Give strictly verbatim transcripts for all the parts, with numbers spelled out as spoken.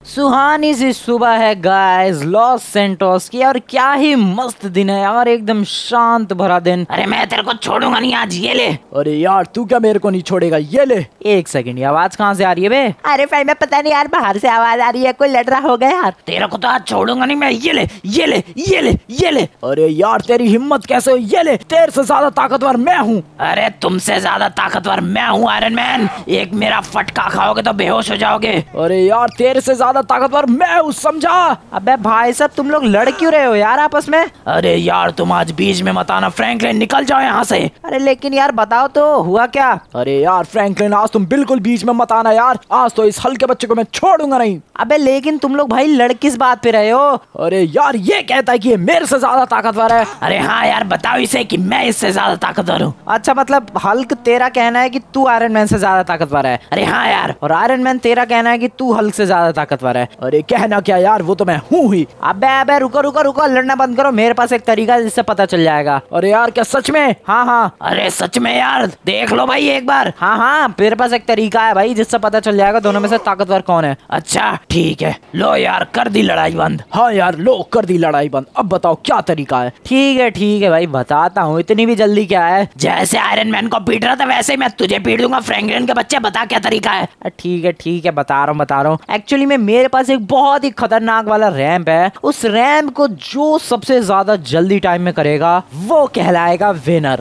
सुहानी सी सुबह है guys Los Santos की। और क्या ही मस्त दिन है यार, एकदम शांत भरा दिन। अरे मैं तेरे को छोड़ूंगा नहीं आज, ये ले। अरे यार तू क्या मेरे को नहीं छोड़ेगा, ये ले। एक सेकंड, ये आवाज कहाँ से आ रही है बे? अरे भाई मैं पता नहीं यार, बाहर से आवाज आ रही है, कोई लड़ रहा होगा यार। तेरे को तो आज छोड़ूंगा नहीं मैं, ये ले ये ले ये ले ये ले। अरे यार तेरी हिम्मत कैसे हो, ये ले। तेरे से ज्यादा ताकतवर मैं हूँ। अरे तुमसे ज्यादा ताकतवर मैं हूँ आयरन मैन। एक मेरा फटका खाओगे तो बेहोश हो जाओगे। अरे यार तेरे से ज्यादा ताकतवर मैं हूँ, समझा? अबे भाई साहब तुम लोग लड़ क्यों रहे हो यार आपस में? अरे यार तुम आज बीच में मत आना, फ्रैंकलिन निकल जाओ यहाँ से। अरे लेकिन यार बताओ तो हुआ क्या? अरे यार फ्रैंकलिन आज तुम बिल्कुल बीच में मत आना यार, आज तो इस हल्के बच्चे को मैं छोड़ूंगा नहीं। अबे लेकिन तुम लोग भाई लड़ किस बात पे रहे हो? अरे यार ये कहता है कि ये मेरे से ज्यादा ताकतवर है। अरे हाँ यार बताओ इसे कि मैं इससे ज्यादा ताकतवर हूँ। अच्छा मतलब हल्क तेरा कहना है कि तू आयरन मैन से ज्यादा ताकतवर है? अरे हाँ यार। और आयरन मैन तेरा कहना है कि तू हल्क से ज्यादा ताकतवर है? अरे कहना क्या यार, वो तो मैं हूँ ही। अबे अबे रुको रुको रुको, लड़ना बंद करो। मेरे पास एक तरीका है जिससे पता चल जाएगा। अरे यार क्या सच में? हाँ हाँ। अरे सच में यार, देख लो भाई एक बार। हाँ हाँ मेरे पास एक तरीका है भाई जिससे पता चल जाएगा दोनों में से ताकतवर कौन है। अच्छा ठीक है, लो यार कर दी लड़ाई बंद। हाँ यार लो कर दी लड़ाई बंद। अब बताओ क्या तरीका है? ठीक है ठीक है भाई बताता हूँ, इतनी भी जल्दी क्या है। जैसे आयरन मैन को पीट रहा था वैसे ही मैं तुझे पीट दूंगा फ्रैंकलिन के बच्चे, बता क्या तरीका है। ठीक है ठीक है बता रहा हूँ बता रहा हूँ। एक्चुअली में मेरे पास एक बहुत ही खतरनाक वाला रैंप है। उस रैंप को जो सबसे ज्यादा जल्दी टाइम में करेगा वो कहलाएगा विनर।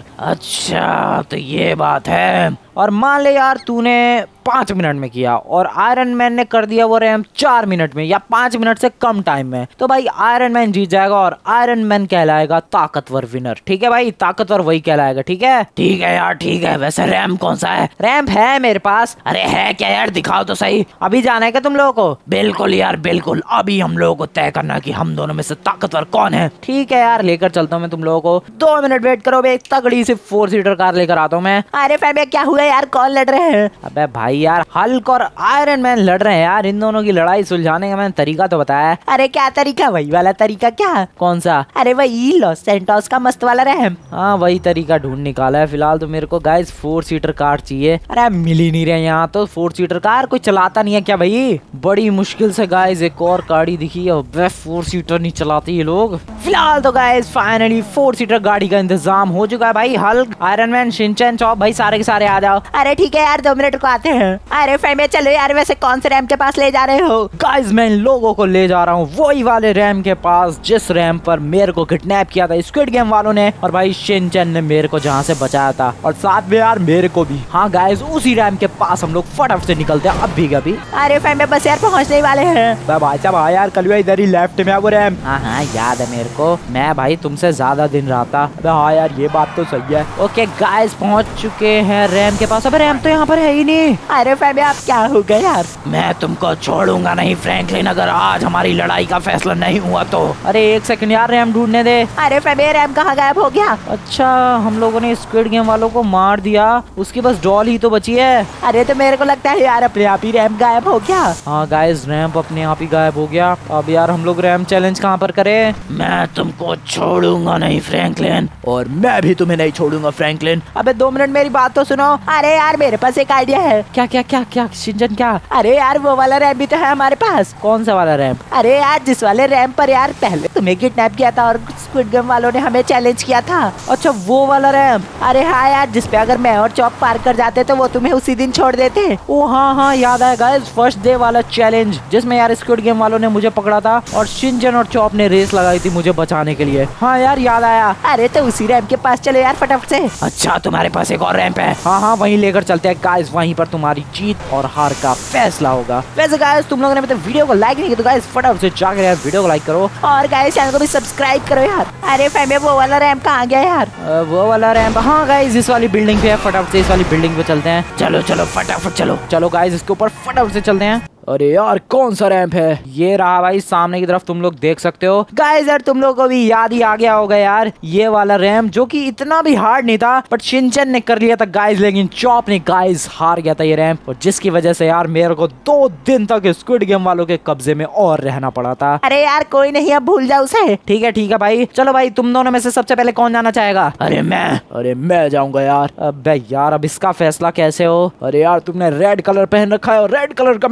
अच्छा तो ये बात है। और मान ले यार तूने पाँच मिनट में किया और आयरन मैन ने कर दिया वो रैंप चार मिनट में या पाँच मिनट से कम टाइम में, तो भाई आयरन मैन जीत जाएगा और आयरन मैन कहलाएगा ताकतवर विनर। ठीक है भाई, ताकतवर वही कहलाएगा। ठीक है ठीक है यार ठीक है। वैसे रैंप कौन सा है? रैंप है मेरे पास। अरे है क्या यार, दिखाओ तो सही। अभी जाना है क्या तुम लोगों को? बिल्कुल यार बिल्कुल, अभी हम लोगों को तय करना कि हम दोनों में से ताकतवर कौन है। ठीक है यार लेकर चलता हूँ मैं तुम लोगों को। दो मिनट वेट करो, एक तगड़ी सी फोर सीटर कार लेकर आता हूँ मैं। अरे भाई क्या हुआ यार, कौन लड़ रहे हैं? अबे भाई यार हल्क और आयरन मैन लड़ रहे हैं यार। इन दोनों की लड़ाई सुलझाने का मैंने तरीका तो बताया। अरे क्या तरीका? वही वाला तरीका क्या? कौन सा? अरे वही लॉस सेंटोस का मस्त वाला रैंप। हाँ वही तरीका ढूंढ निकाला है। फिलहाल तो मेरे को गाइस फोर सीटर कार चाहिए। अरे मिल ही नहीं रहे यहाँ तो फोर सीटर कार, कोई चलाता नहीं है क्या भाई? बड़ी मुश्किल से गाइस एक और गाड़ी दिखी है, फोर सीटर नहीं चलाते ये लोग। फिलहाल तो गाइस फाइनली फोर सीटर गाड़ी का इंतजाम हो चुका है भाई। हल्क, आयरन मैन, शिनचैन, चॉप भाई सारे के सारे आ जाओ। अरे ठीक है यार, दो मिनट को आते हैं। अरे भाई मैं चलो यार, वैसे कौन से रैंप के पास ले जा रहे हो? गाइस मैं इन लोगों को ले जा रहा हूँ वही वाले रैंप के पास जिस रैंप पर मेरे को किडनैप किया था स्क्विड गेम वालों ने, और भाई शिनचैन ने मेरे को जहाँ से बचाया था, और साथ में यार मेरे को भी। हाँ गाइस उसी रैंप के पास हम लोग फटाफट से निकलते हैं अभी कभी। अरे भाई मैं बस यार पहुँचने वाले हैं। भाई साहब हाँ यार कल इधर ही लेफ्ट में है वो रैंप। हाँ हाँ याद है मेरे को, मैं भाई तुमसे ज्यादा दिन रहा था। हाँ यार ये बात तो सही है। ओके गाइस पहुँच चुके हैं रैंप के पास। अब रैंप तो यहाँ पर है ही नहीं। अरे भाई आप क्या हो गए यार? मैं तुमको छोड़ूंगा नहीं फ्रैंकलिन, अगर आज हमारी लड़ाई का फैसला नहीं हुआ तो। अरे एक सेकंड यार रैंप ढूंढने दे। अरे भाई रैंप कहाँ गायब हो गया? अच्छा हम लोगों ने स्क्विड गेम वालों को मार दिया, उसकी बस डॉल ही तो बची है। अरे तो मेरे को लगता है यार अपने आप ही रैंप गायब हो गया। हाँ गाइस रैंप अपने आप ही गायब हो गया। अब यार हम लोग रैंप चैलेंज कहाँ पर करें? मैं तुमको छोड़ूंगा नहीं फ्रैंकलिन। और मैं भी तुम्हें नहीं छोड़ूंगा फ्रैंकलिन। अबे दो मिनट मेरी बात तो सुनो। अरे यार मेरे पास एक आइडिया है। क्या क्या क्या क्या शिनचैन क्या? अरे यार वो वाला रैंप भी तो है हमारे पास। कौन सा वाला रैंप? अरे यार जिस वाले रैंप पर यार पहले तुम्हें किडनैप किया था और स्क्विड गेम वालों ने हमें चैलेंज किया था। अच्छा वो वाला रैंप? अरे हाँ यार, जिसपे अगर मैं और चॉप पार कर जाते तो वो तुम्हें उसी दिन छोड़ देते। ओ हाँ हाँ याद आया गाइस, फर्स्ट डे वाला चैलेंज जिसमें यार स्क्विड गेम वालों ने मुझे पकड़ा था और शिनचैन और चॉप ने रेस लगाई थी मुझे बचाने के लिए। हाँ यार याद आया। अरे तो उसी रैंप के पास चलो यार फटाफट से। अच्छा तुम्हारे पास एक और रैंप है? हाँ हाँ वहीं लेकर चलते हैं गाइस, वहीं पर तुम्हारी जीत और हार का फैसला होगा। वैसे गाइस तुम लोगों ने मतलब वीडियो को लाइक नहीं किया तो गाइस फटाफट से जाकर यार वीडियो को लाइक करो और गाइस चैनल को भी सब्सक्राइब करो यार। अरे फैमिली वो वाला रैंप कहाँ गया यार? आ, वो वाला रैंप हाँ गाइस इस वाली बिल्डिंग पे है, फटाफट से इस वाली बिल्डिंग पे चलते हैं। चलो चलो फटाफट चलो। चलो गाइस इसके ऊपर फटाफट से चलते हैं। अरे यार कौन सा रैंप है? ये रहा भाई सामने की तरफ, तुम लोग देख सकते हो। गाइस यार तुम लोगों को भी याद ही आ गया होगा यार ये वाला रैंप, जो कि इतना भी हार्ड नहीं था बट शिनचैन ने कर लिया था गाइस, लेकिन चॉप ने गाइस हार गया था ये रैंप, और जिसकी वजह से यार मेरे को दो दिन तक स्क्विड गेम वालों के कब्जे में और रहना पड़ा था। अरे यार कोई नहीं, अब भूल जाओ उसे। ठीक है ठीक है भाई। चलो भाई तुम दोनों में से सबसे पहले कौन जाना चाहेगा? अरे मैं। अरे मैं जाऊंगा यार। अबे यार अब इसका फैसला कैसे हो? अरे यार तुमने रेड कलर पहन रखा है और रेड कलर का मैं हूँ,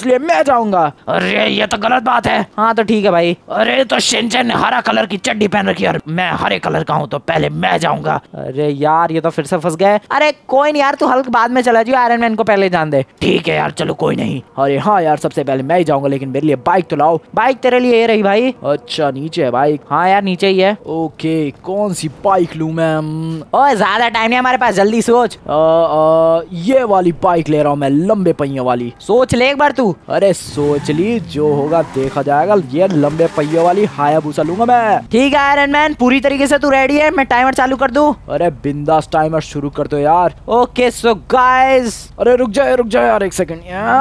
इसलिए मैं जाऊंगा। अरे ये तो गलत बात है। हाँ तो ठीक है भाई। अरे तो शिनचैन ने हरा कलर की चड्डी पहन रखी है और मैं हरे कलर का हूँ, तो पहले मैं जाऊंगा। अरे यार ये तो फिर से फंस गए। अरे कोई नहीं यार, तू हल्क बाद में चला जाओ, आयरन मैन को पहले जान दे। ठीक है यार, चलो कोई नहीं। अरे हाँ यार, सबसे पहले मैं ही जाऊंगा, लेकिन मेरे लिए बाइक तो लाओ। बाइक तेरे लिए ये रही भाई। अच्छा नीचे है बाइक? हाँ यार नीचे ही है। ओके, कौन सी बाइक लूं मैं? ओए ज्यादा टाइम नहीं हमारे पास, जल्दी सोच। आ, आ, ये वाली बाइक ले रहा हूँ मैं, लंबे पहियों वाली। सोच ले एक बार तू। अरे सोच ली, जो होगा देखा जाएगा। ये लंबे पहियों वाली हायाबुसा लूंगा मैं। ठीक है आयरन मैन, पूरी तरीके से तू रेडी है? मैं टाइमर चालू कर दूं? अरे बिंदास, टाइमर शुरू कर दो यार। ओके सो गाइस, अरे रुक जाए रुक जाए यार, एक सेकंड।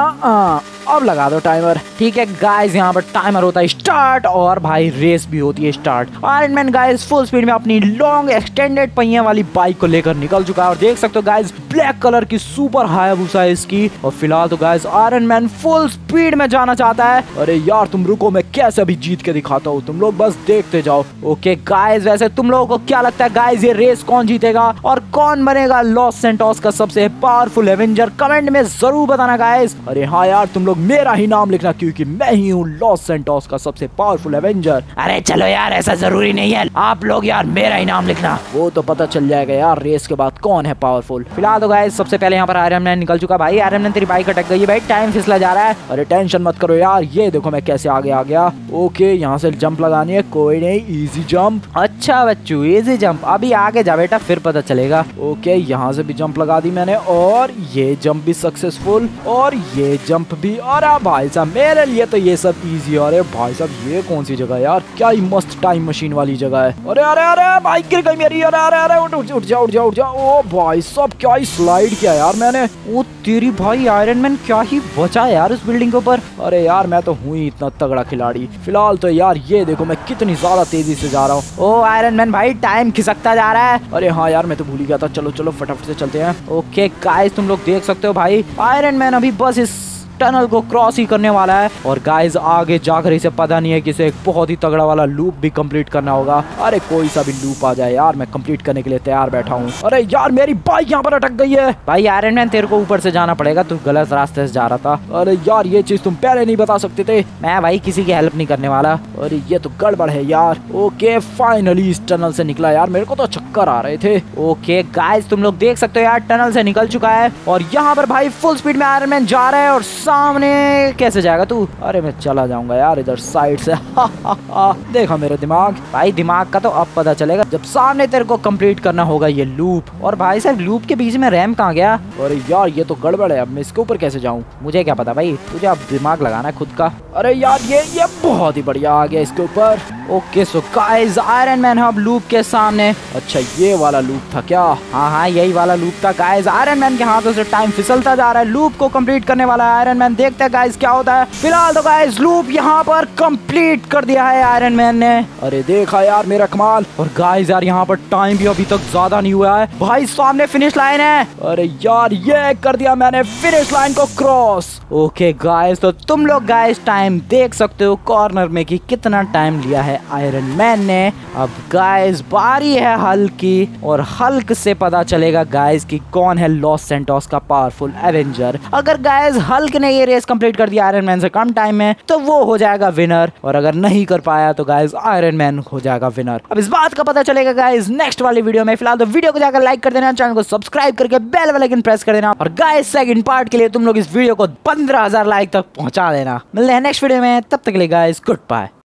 अब लगा दो टाइमर। ठीक है गाइस, यहाँ पर टाइमर होता है स्टार्ट और भाई रेस भी होती है start. Iron Man guys full speed में अपनी लॉन्ग एक्सटेंडेड पहिए वाली बाइक को लेकर निकल चुका है और देख सकते हो गाइस ब्लैक कलर की सुपर हायाबुसा है इसकी। और फिलहाल तो guys Iron Man full speed में जाना चाहता है। अरे यार तुम रुको, मैं कैसे अभी जीत के दिखाता हूँ, तुम लोग बस देखते जाओ। ओके गाइस, वैसे तुम लोगों को क्या लगता है गाइस ये रेस कौन जीतेगा और कौन बनेगा लॉस सैंटोस का सबसे पावरफुल एवेंजर? कमेंट में जरूर बताना गाइस। अरे हाँ यार, तुम लोग मेरा ही नाम लिखना, क्योंकि मैं ही हूँ लॉस सैंटोस का सबसे पावरफुल एवेंजर। अरे चलो यार, ऐसा जरूरी नहीं है, आप लोग यार मेरा ही नाम लिखना। वो तो पता चल जाएगा यार रेस के बाद कौन है पावरफुल। फिलहाल तो गाइस सबसे पहले यहाँ पर आयरन मैन निकल चुका। भाई आयरन मैन तेरी बाइक अटक गई है भाई, टाइम फिसला जा रहा है। अरे टेंशन मत करो यार, ये देखो मैं कैसे आगे आ गया। ओके, यहाँ से जंप लगानी है, कोई नहीं, इजी जंप। अच्छा बच्चू, इजी जंप। अभी आगे जा बेटा, फिर पता चलेगा। ओके, यहाँ से भी जंप लगा दी मैंने और ये जंप भी सक्सेसफुल और ये जंप भी। अरे भाई साहब मेरे लिए तो ये सब इजी। अरे भाई साहब ये कौन सी जगह है यार, क्या ही मस्त टाइम मशीन वाली जगह है। अरे अरे अरे बाइक गिर गई मेरी। अरे अरे अरे उठ उठ जा उठ जा उठ जा। ओ भाई साहब क्या ही स्लाइड किया यार मैंने। ओ तेरी भाई आयरन मैन क्या ही बचा यार उस बिल्डिंग के ऊपर। अरे यार मैं तो हूँ ही इतना तगड़ा खिलाड़ी। फिलहाल तो यार ये देखो मैं कितनी ज्यादा तेजी से जा रहा हूँ। ओ आयरन मैन भाई टाइम खिसकता जा रहा है। अरे हाँ यार मैं तो भूल ही गया था। चलो चलो फटाफट से चलते हैं। ओके गाइस तुम लोग देख सकते हो भाई आयरन मैन अभी बस इस टनल को क्रॉस ही करने वाला है और गाइस आगे जाकर इसे पता नहीं है कि इसे एक बहुत ही तगड़ा वाला लूप भी कंप्लीट करना होगा। अरे कोई सा भी लूप आ जाए यार, मैं कंप्लीट करने के लिए तैयार बैठा हूँ। अरे यार मेरी बाइक यहाँ पर अटक गई है। भाई आयरन मैन तेरे को ऊपर से जाना पड़ेगा, तू गलत रास्ते से जा रहा था। अरे यार ये चीज तुम पहले नहीं बता सकते थे। मैं भाई किसी की हेल्प नहीं करने वाला। अरे ये तो गड़बड़ है यार। ओके फाइनली इस टनल से निकला यार, मेरे को तो चक्कर आ रहे थे। ओके गाइस तुम लोग देख सकते हो यार टनल से निकल चुका है और यहाँ पर भाई फुल स्पीड में आयरन मैन जा रहा है और सामने कैसे जाएगा तू? अरे मैं चला जाऊंगा यार इधर साइड से। हा, हा, हा। देखा मेरे दिमाग। भाई दिमाग का तो अब पता चलेगा जब सामने तेरे को कंप्लीट करना होगा ये लूप। और भाई साहब लूप के बीच में रैम कहाँ गया? अरे यार ये तो गड़बड़ है, अब मैं इसके ऊपर कैसे जाऊँ? मुझे क्या पता भाई, तुझे अब दिमाग लगाना है खुद का। अरे यार ये ये बहुत ही बढ़िया आ गया इसके ऊपर। Okay so guys Iron Man अब लूप के सामने। अच्छा ये वाला लूप था क्या? हाँ हाँ यही वाला लूप था गाइस। आयरन मैन के हाथों से टाइम फिसलता जा रहा है, लूप को कंप्लीट करने वाला है आयरन मैन। देखते हैं गाइस क्या होता है। फिलहाल तो गाइस लूप यहाँ पर कंप्लीट कर दिया है आयरन मैन ने। अरे देखा यार मेरा कमाल। और गाइस यार यहाँ पर टाइम भी अभी तक ज्यादा नहीं हुआ है भाई, सामने फिनिश लाइन है। अरे यार ये कर दिया मैंने फिनिश लाइन को क्रॉस। ओके गाइस तो तुम लोग गाइस टाइम देख सकते हो कॉर्नर में कि कितना टाइम लिया है आयरन मैन ने। अब गाइस बारी है हल्क की और हल्क से पता चलेगा गाइस कि कौन है लॉस सैंटोस का पावरफुल एवेंजर। अगर गाइस हल्क ने ये रेस कंप्लीट कर दिया आयरन मैन से कम टाइम में तो वो हो जाएगा विनर, और अगर नहीं कर पाया तो गाइस आयरन मैन हो जाएगा विनर। अब इस बात का पता चलेगा गाइस नेक्स्ट वाली वीडियो में। फिलहाल तो वीडियो को जाकर लाइक कर देना, चैनल को सब्सक्राइब करके बेल वाला आइकन प्रेस कर देना और गाइस सेकंड पार्ट के लिए तुम लोग इस वीडियो को पंद्रह हजार लाइक तक पहुंचा देना। मिलते हैं नेक्स्ट वीडियो में, तब तक के लिए गाइस गुड बाय।